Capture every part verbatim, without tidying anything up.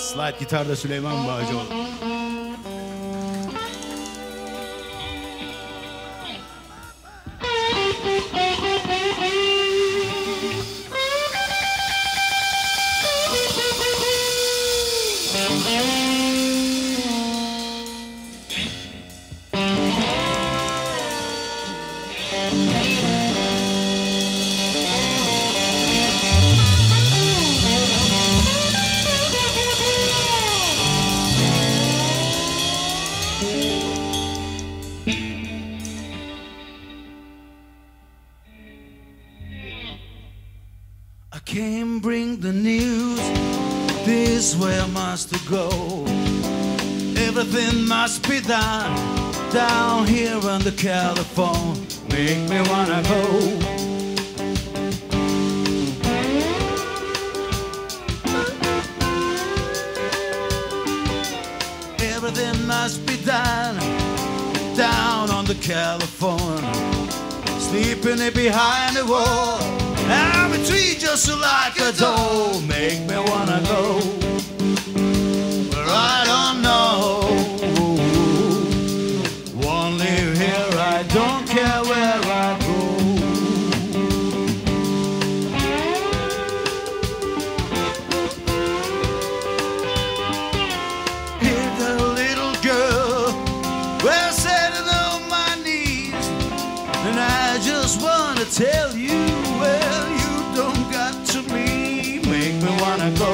Slide gitarda Süleyman Bağcıoğlu. I can't bring the news, this way I must go. Everything must be done down here under California. Make me wanna go. Everything must be done down on the California. Sleeping it behind the wall, I'm a tree just like a doll. Make me wanna go where I don't know. Won't live here, I don't care where I go. Hear the little girl, well, sitting on my knees, and I just wanna tell you, well, you don't got to me, make me wanna go.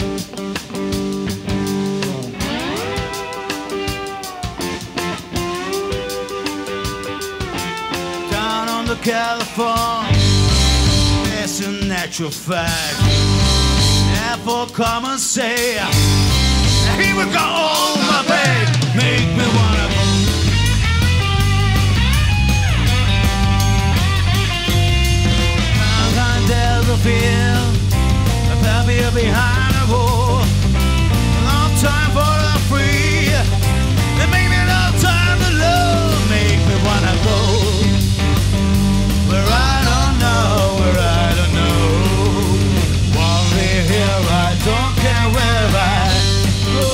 Down on the California, it's a natural fact. Therefore come and say, here we go, oh my babe, make me wanna go. There's a feel, a papier behind a wall. No time for the free, and maybe no time to love. Make me wanna go where I don't know, where I don't know. Won't live here, I don't care where I go.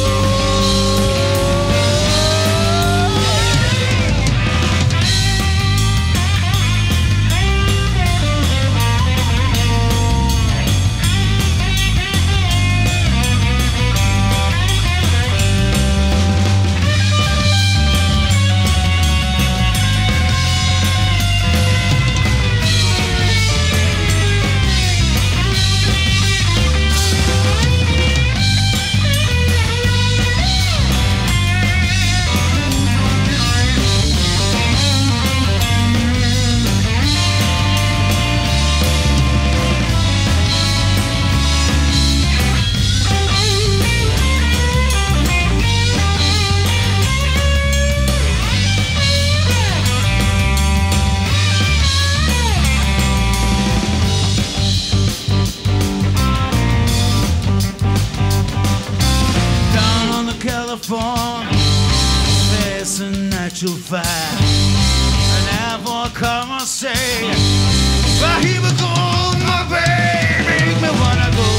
It's a natural fact, and therefore come and say, well, here we go, my baby, make me wanna go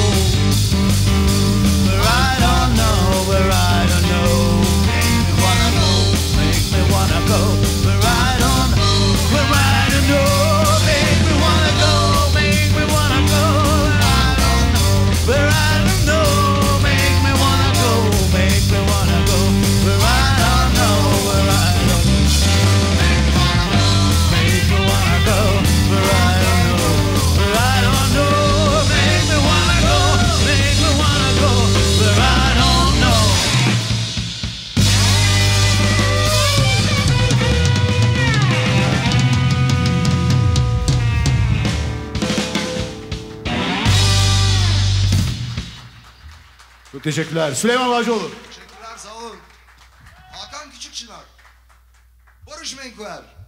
where I don't know, where I don't know. Make me wanna go, make me wanna go where I don't know, where I don't know. Make me wanna go, make me wanna go where I don't know, where I don't know. Make me wanna go, make me wanna go where I don't know, where I don't know. Make me wanna go where I don't know, where I don't know. Make me wanna go, make me wanna go where I don't know. Çok teşekkürler. Süleyman Bağcıoğlu. Teşekkürler, sağ olun. Hakan Küçükçınar, Barış Menkuer.